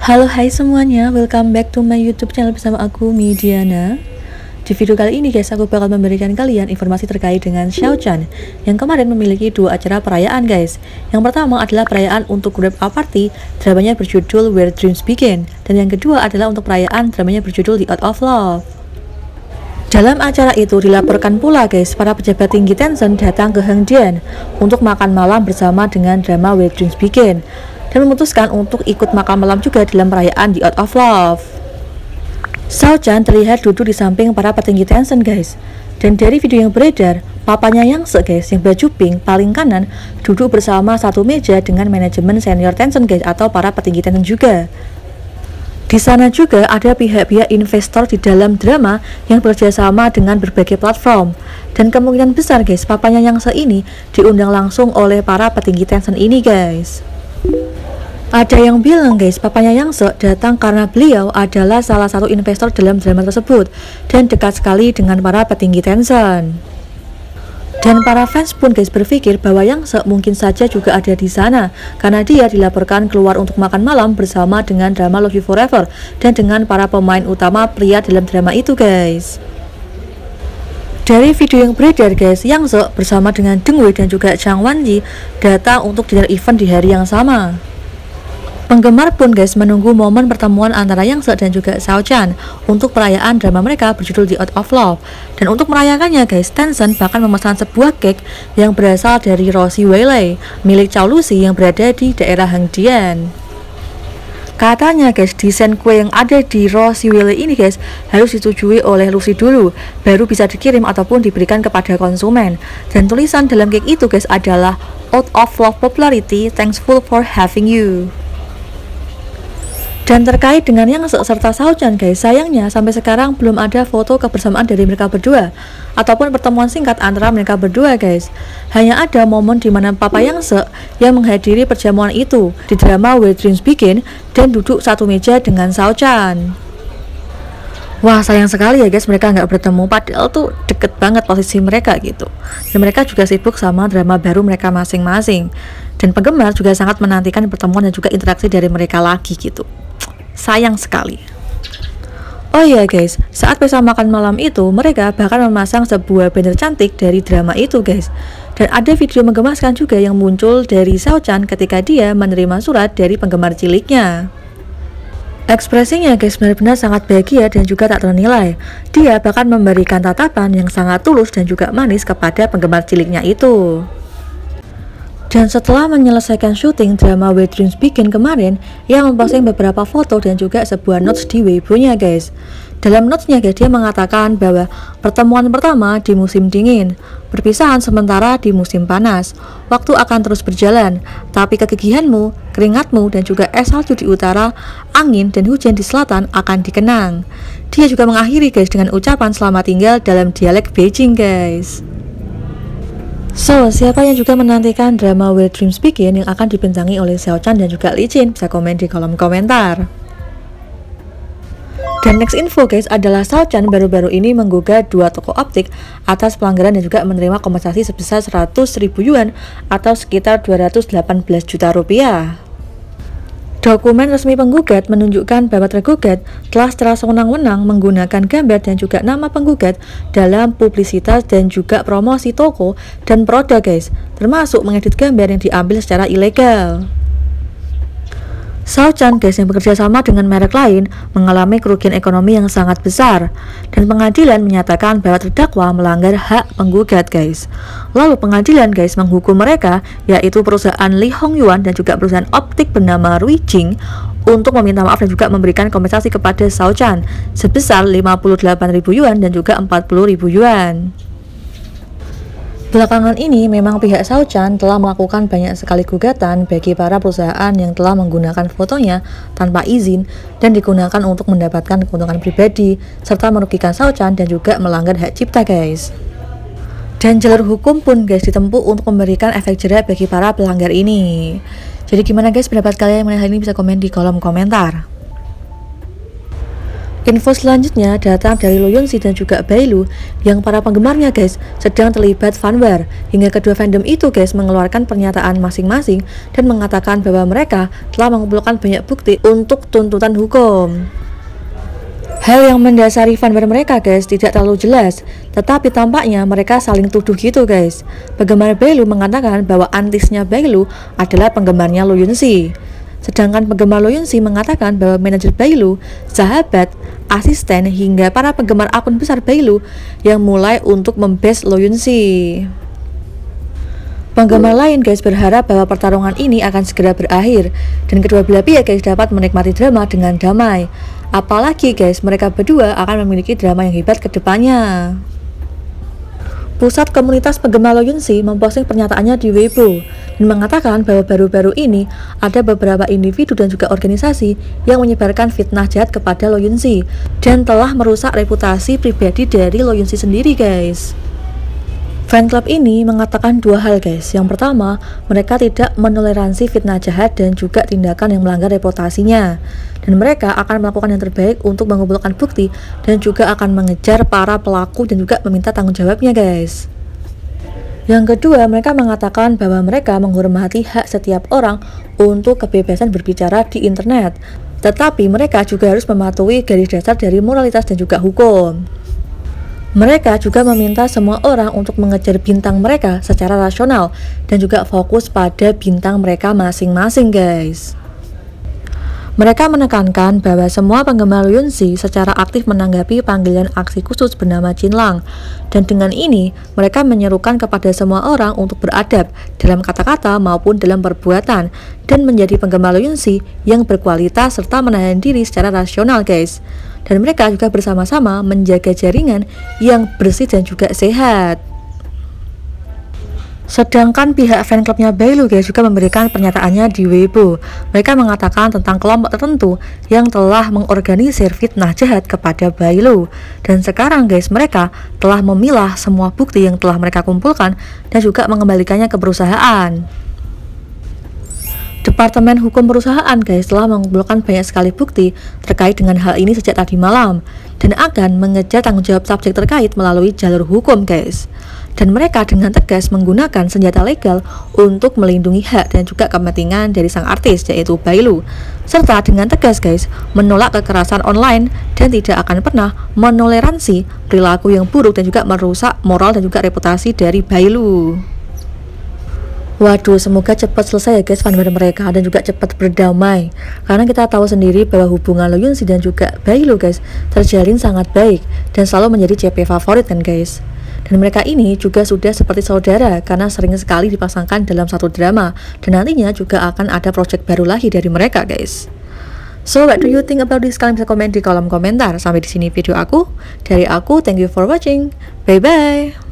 Halo hai semuanya, welcome back to my YouTube channel bersama aku Midiana. Di video kali ini guys, aku bakal memberikan kalian informasi terkait dengan Xiao Chan yang kemarin memiliki dua acara perayaan guys. Yang pertama adalah perayaan untuk Wrap Up Party, dramanya berjudul Where Dreams Begin, dan yang kedua adalah untuk perayaan dramanya berjudul The Art of Love. Dalam acara itu dilaporkan pula guys, para pejabat tinggi Tencent datang ke Hengdian untuk makan malam bersama dengan drama Where Dreams Begin dan memutuskan untuk ikut makan malam juga dalam perayaan The Art of Love. Xiao Chan terlihat duduk di samping para petinggi Tencent guys. Dan dari video yang beredar, papanya Yang Se guys yang baju pink paling kanan duduk bersama satu meja dengan manajemen senior Tencent guys atau para petinggi Tencent juga. Di sana juga ada pihak-pihak investor di dalam drama yang bekerjasama dengan berbagai platform. Dan kemungkinan besar guys, papanya Yang Se ini diundang langsung oleh para petinggi Tencent ini guys. Ada yang bilang guys, papanya Yang Se datang karena beliau adalah salah satu investor dalam drama tersebut dan dekat sekali dengan para petinggi Tencent. Dan para fans pun guys berpikir bahwa Yang Se mungkin saja juga ada di sana karena dia dilaporkan keluar untuk makan malam bersama dengan drama Love You Forever dan dengan para pemain utama pria dalam drama itu guys. Dari video yang beredar guys, Yang Se bersama dengan Deng Wei dan juga Zhang Wanyi datang untuk dinner event di hari yang sama. Penggemar pun guys menunggu momen pertemuan antara Yang Se dan juga Xiao Chan untuk perayaan drama mereka berjudul The Art of Love. Dan untuk merayakannya guys, Tencent bahkan memesan sebuah cake yang berasal dari Roxy Weili milik Chow Lucy yang berada di daerah Hengdian. Katanya guys, desain kue yang ada di Roxy Weili ini guys harus disetujui oleh Lucy dulu, baru bisa dikirim ataupun diberikan kepada konsumen. Dan tulisan dalam cake itu guys adalah Out of Love Popularity, Thankful for Having You. Dan terkait dengan Yang Se serta Xiao Chan guys, sayangnya sampai sekarang belum ada foto kebersamaan dari mereka berdua ataupun pertemuan singkat antara mereka berdua guys. Hanya ada momen di mana papa Yang Se yang menghadiri perjamuan itu di drama Where Dreams Begin dan duduk satu meja dengan Xiao Chan. Wah, sayang sekali ya guys, mereka nggak bertemu, padahal tuh deket banget posisi mereka gitu. Dan mereka juga sibuk sama drama baru mereka masing-masing. Dan penggemar juga sangat menantikan pertemuan dan juga interaksi dari mereka lagi gitu. Sayang sekali. Oh iya guys, saat pesta makan malam itu mereka bahkan memasang sebuah banner cantik dari drama itu guys. Dan ada video menggemaskan juga yang muncul dari Xiao Chan ketika dia menerima surat dari penggemar ciliknya. Ekspresinya guys benar-benar sangat bahagia dan juga tak ternilai. Dia bahkan memberikan tatapan yang sangat tulus dan juga manis kepada penggemar ciliknya itu. Dan setelah menyelesaikan syuting drama Where Dreams Begin kemarin, ia memposting beberapa foto dan juga sebuah notes di Weibo-nya guys. Dalam notesnya guys, dia mengatakan bahwa pertemuan pertama di musim dingin, perpisahan sementara di musim panas. Waktu akan terus berjalan, tapi kegigihanmu, keringatmu, dan juga es salju di utara, angin dan hujan di selatan akan dikenang. Dia juga mengakhiri guys dengan ucapan selamat tinggal dalam dialek Beijing guys. So, siapa yang juga menantikan drama Where Dreams Begin yang akan dibintangi oleh Xiao Chan dan juga Li Jin? Bisa komen di kolom komentar. Dan next info guys adalah Xiao Chan baru-baru ini menggugat dua toko optik atas pelanggaran dan juga menerima kompensasi sebesar 100.000 yuan atau sekitar 218 juta rupiah. Dokumen resmi penggugat menunjukkan bahwa tergugat telah secara sewenang-wenang menggunakan gambar dan juga nama penggugat dalam publisitas dan juga promosi toko dan produk guys, termasuk mengedit gambar yang diambil secara ilegal. Xiao Chan guys yang bekerja sama dengan merek lain mengalami kerugian ekonomi yang sangat besar dan pengadilan menyatakan bahwa terdakwa melanggar hak penggugat guys. Lalu pengadilan guys menghukum mereka, yaitu perusahaan Li Hongyuan dan juga perusahaan optik bernama Ruijing untuk meminta maaf dan juga memberikan kompensasi kepada Xiao Chan sebesar 58.000 yuan dan juga 40.000 yuan. Belakangan ini memang pihak Xiao Chan telah melakukan banyak sekali gugatan bagi para perusahaan yang telah menggunakan fotonya tanpa izin dan digunakan untuk mendapatkan keuntungan pribadi serta merugikan Xiao Chan dan juga melanggar hak cipta guys. Dan jalur hukum pun guys ditempuh untuk memberikan efek jera bagi para pelanggar ini. Jadi gimana guys pendapat kalian mengenai hal ini? Bisa komen di kolom komentar. Info selanjutnya datang dari Loyunsi dan juga Bailu yang para penggemarnya guys sedang terlibat fan war, hingga kedua fandom itu guys mengeluarkan pernyataan masing-masing dan mengatakan bahwa mereka telah mengumpulkan banyak bukti untuk tuntutan hukum. Hal yang mendasari fan war mereka guys tidak terlalu jelas, tetapi tampaknya mereka saling tuduh gitu guys. Penggemar Bailu mengatakan bahwa antisnya Bailu adalah penggemarnya Loyunsi. Sedangkan penggemar Loyunsi mengatakan bahwa manajer Bailu, sahabat, asisten, hingga para penggemar akun besar Bailu yang mulai untuk membash Loyunsi. Penggemar lain guys berharap bahwa pertarungan ini akan segera berakhir dan kedua belah pihak guys dapat menikmati drama dengan damai. Apalagi guys mereka berdua akan memiliki drama yang hebat ke depannya. Pusat komunitas penggemar Loyunsi memposting pernyataannya di Weibo dan mengatakan bahwa baru-baru ini ada beberapa individu dan juga organisasi yang menyebarkan fitnah jahat kepada Loyunsi dan telah merusak reputasi pribadi dari Loyunsi sendiri guys. Fanclub ini mengatakan dua hal guys. Yang pertama, mereka tidak menoleransi fitnah jahat dan juga tindakan yang melanggar reputasinya. Dan mereka akan melakukan yang terbaik untuk mengumpulkan bukti dan juga akan mengejar para pelaku dan juga meminta tanggung jawabnya guys. Yang kedua, mereka mengatakan bahwa mereka menghormati hak setiap orang untuk kebebasan berbicara di internet. Tetapi mereka juga harus mematuhi garis dasar dari moralitas dan juga hukum. Mereka juga meminta semua orang untuk mengejar bintang mereka secara rasional dan juga fokus pada bintang mereka masing-masing guys. Mereka menekankan bahwa semua penggemar Loyunsi secara aktif menanggapi panggilan aksi khusus bernama Jinlang, dan dengan ini mereka menyerukan kepada semua orang untuk beradab dalam kata-kata maupun dalam perbuatan dan menjadi penggemar Loyunsi yang berkualitas serta menahan diri secara rasional guys. Dan mereka juga bersama-sama menjaga jaringan yang bersih dan juga sehat. Sedangkan pihak fanklubnya Bailu guys juga memberikan pernyataannya di Weibo. Mereka mengatakan tentang kelompok tertentu yang telah mengorganisir fitnah jahat kepada Bailu. Dan sekarang guys mereka telah memilah semua bukti yang telah mereka kumpulkan dan juga mengembalikannya ke perusahaan. Departemen Hukum Perusahaan guys telah mengumpulkan banyak sekali bukti terkait dengan hal ini sejak tadi malam dan akan mengejar tanggung jawab subjek terkait melalui jalur hukum guys. Dan mereka dengan tegas menggunakan senjata legal untuk melindungi hak dan juga kepentingan dari sang artis yaitu Bailu, serta dengan tegas guys menolak kekerasan online dan tidak akan pernah menoleransi perilaku yang buruk dan juga merusak moral dan juga reputasi dari Bailu. Waduh, semoga cepat selesai ya guys fanbar mereka dan juga cepat berdamai, karena kita tahu sendiri bahwa hubungan Loyunsi dan juga Bailu guys terjalin sangat baik dan selalu menjadi CP favorit kan guys. Dan mereka ini juga sudah seperti saudara karena sering sekali dipasangkan dalam satu drama dan nantinya juga akan ada project baru lagi dari mereka guys. So what do you think about this? Kalian bisa komen di kolom komentar. Sampai di sini video aku. Dari aku, thank you for watching. Bye bye.